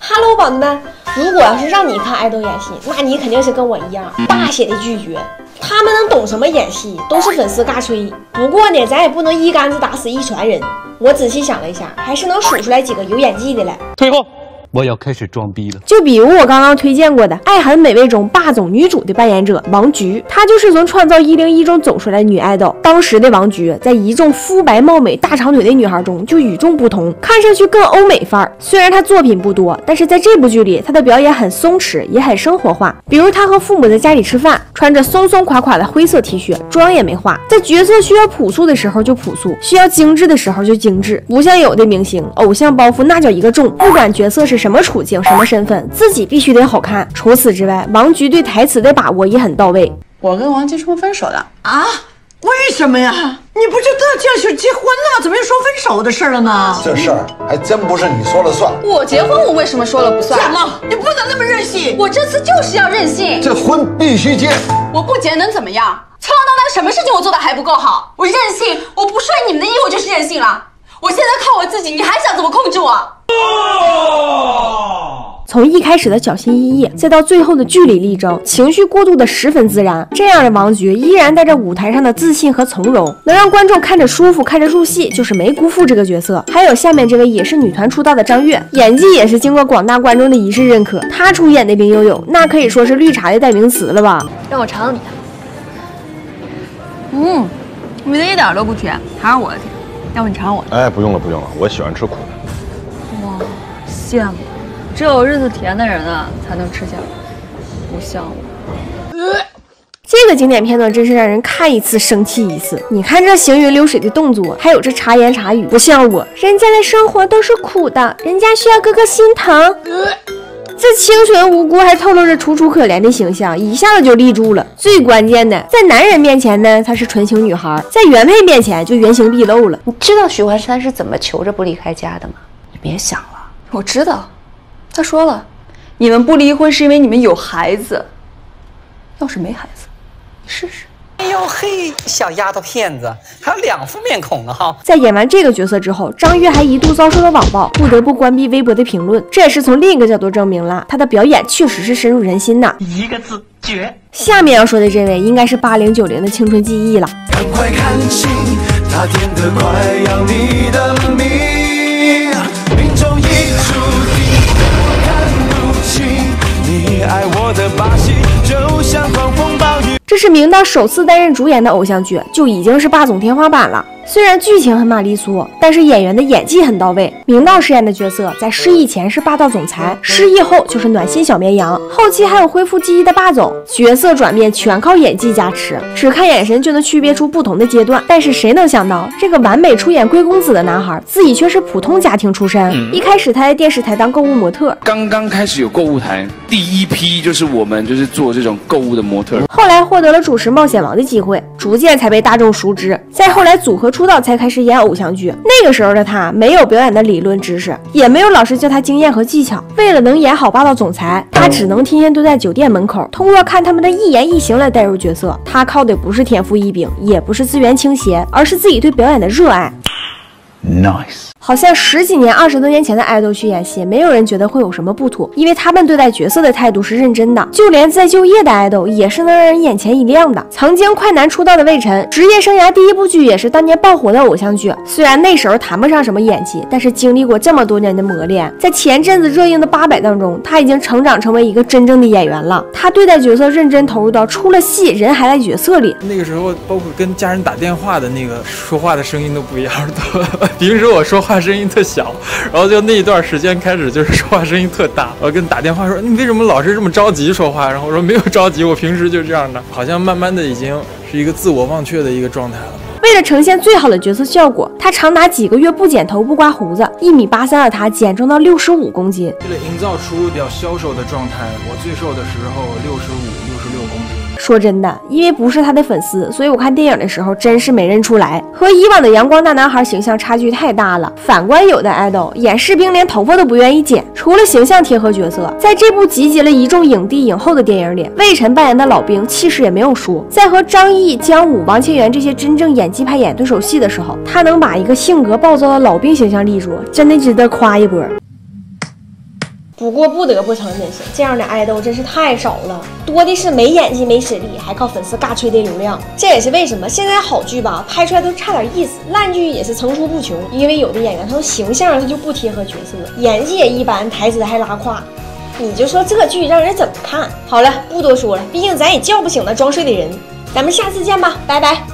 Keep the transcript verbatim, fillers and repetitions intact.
Hello， 宝子们，如果要是让你看爱豆演戏，那你肯定是跟我一样大写的拒绝。他们能懂什么演戏，都是粉丝尬吹。不过呢，咱也不能一竿子打死一船人。我仔细想了一下，还是能数出来几个有演技的来。 退后。 我要开始装逼了， 就比如我刚刚推荐过的《爱很美味》中霸总女主的扮演者王菊，她就是从《创造一零一》中走出来的女爱豆。当时的王菊在一众肤白貌美、大长腿的女孩中就与众不同，看上去更欧美范儿。虽然她作品不多，但是在这部剧里，她的表演很松弛，也很生活化。比如她和父母在家里吃饭，穿着松松垮垮的灰色 T 恤，妆也没化，在角色需要朴素的时候就朴素，需要精致的时候就精致。不像有的明星，偶像包袱那叫一个重，不管角色是什么处境、什么身份，自己必须得好看。除此之外，王菊对台词的把握也很到位。 我跟王金初分手了啊？为什么呀？你不就得奖就结婚了，怎么又说分手的事了呢？ 这事儿还真不是你说了算。 我结婚，我为什么说了不算？ 怎么？你不能那么任性！ 我这次就是要任性。 这婚必须结。 我不结能怎么样？从小到大什么事情我做的还不够好？我任性，我不顺你们的意，我就是任性了。我现在靠我自己，你还想怎么控制我？ 从一开始的小心翼翼，再到最后的据理力争，情绪过渡的十分自然。这样的王菊依然带着舞台上的自信和从容，能让观众看着舒服，看着入戏，就是没辜负这个角色。还有下面这位也是女团出道的张悦，演技也是经过广大观众的一致认可。她出演的林有有，那可以说是绿茶的代名词了吧？ 让我尝尝你的。 嗯，味道一点都不甜，还是我的甜。要不你尝尝我的？ 哎，不用了，不用了，我喜欢吃苦的。 哇，羡慕。 只有日子甜的人啊，才能吃下不像我。 呃、这个经典片段真是让人看一次生气一次。你看这行云流水的动作，还有这茶言茶语，不像我。人家的生活都是苦的，人家需要哥哥心疼。呃、这清纯无辜还透露着楚楚可怜的形象，一下子就立住了。最关键的，在男人面前呢，她是纯情女孩；在原配面前就原形毕露了。 你知道许幻山是怎么求着不离开家的吗？你别想了， 我知道。 他说了，你们不离婚是因为你们有孩子。要是没孩子，你试试。 哎呦嘿，小丫头片子，还有两副面孔呢哈！ 在演完这个角色之后，张悦还一度遭受了网暴，不得不关闭微博的评论。这也是从另一个角度证明了她的表演确实是深入人心呐。 一个字绝。 下面要说的这位应该是八零九零的青春记忆了。赶快看清，他甜得快要你的命，命中已注定。 你爱我的把戏，就像狂风暴雨。这是明道首次担任主演的偶像剧，就已经是霸总天花板了。虽然剧情很玛丽苏，但是演员的演技很到位。明道饰演的角色在失忆前是霸道总裁，失忆后就是暖心小绵羊，后期还有恢复记忆的霸总。角色转变全靠演技加持，只看眼神就能区别出不同的阶段。但是谁能想到，这个完美出演贵公子的男孩，自己却是普通家庭出身。嗯、一开始他在电视台当购物模特， 刚刚开始有购物台，第一批就是我们就是做这种购物的模特。 后来获得了主持《冒险王》的机会，逐渐才被大众熟知。再后来组合出道才开始演偶像剧，那个时候的他没有表演的理论知识，也没有老师教他经验和技巧。为了能演好霸道总裁，他只能天天蹲在酒店门口，通过看他们的一言一行来带入角色。他靠的不是天赋异禀，也不是资源倾斜，而是自己对表演的热爱。Nice。 好像十几年、二十多年前的爱豆去演戏，没有人觉得会有什么不妥，因为他们对待角色的态度是认真的。就连在就业的爱豆，也是能让人眼前一亮的。曾经快男出道的魏晨，职业生涯第一部剧也是当年爆火的偶像剧。虽然那时候谈不上什么演技，但是经历过这么多年的磨练，在前阵子热映的《八佰》当中，他已经成长成为一个真正的演员了。他对待角色认真投入到出了戏人还在角色里。 那个时候，包括跟家人打电话的那个说话的声音都不一样的。平时我说话。 话声音特小，然后就那一段时间开始就是说话声音特大，我跟打电话说你为什么老是这么着急说话？然后我说没有着急，我平时就这样的，好像慢慢的已经是一个自我忘却的一个状态了。 为了呈现最好的角色效果，他长达几个月不剪头不刮胡子，一米八三的他减重到六十五公斤。 为了营造出比较消瘦的状态，我最瘦的时候六十五、六十六公斤。 说真的，因为不是他的粉丝，所以我看电影的时候真是没认出来，和以往的阳光大男孩形象差距太大了。反观有的爱豆演士兵连头发都不愿意剪，除了形象贴合角色，在这部集结了一众影帝影后的电影里，魏晨扮演的老兵气势也没有输。在和张译、姜武、王千源这些真正演技派演对手戏的时候，他能把一个性格暴躁的老兵形象立住，真的值得夸一波。 不过不得不承认的是，这样的爱豆真是太少了，多的是没演技没实力，还靠粉丝尬吹的流量。这也是为什么现在好剧吧拍出来都差点意思，烂剧也是层出不穷。因为有的演员他从形象他就不贴合角色，演技也一般，台词还拉胯。你就说这剧让人怎么看？好了，不多说了，毕竟咱也叫不醒那装睡的人。咱们下次见吧，拜拜。